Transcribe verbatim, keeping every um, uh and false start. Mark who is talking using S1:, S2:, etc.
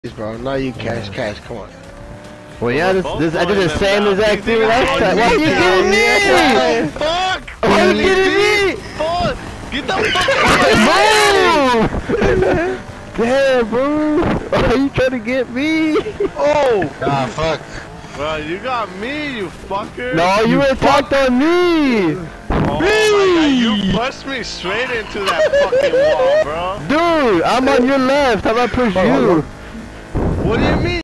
S1: Bro, now you cash, cash, come on.
S2: Well, yeah, this, this I did the same exact thing last time. Why are you kidding me?
S1: Fuck!
S2: Why are you kidding me?
S1: Fuck! Get the fuck out!
S2: Move! Damn, bro! Are you trying to get me?
S1: Oh!
S3: Ah, fuck.
S1: Bro, you got me, you fucker!
S2: No, you attacked on me!
S1: Oh my god, you pushed me straight into that fucking wall, bro!
S2: Dude, I'm on your left. How about I push you?
S1: What do you mean?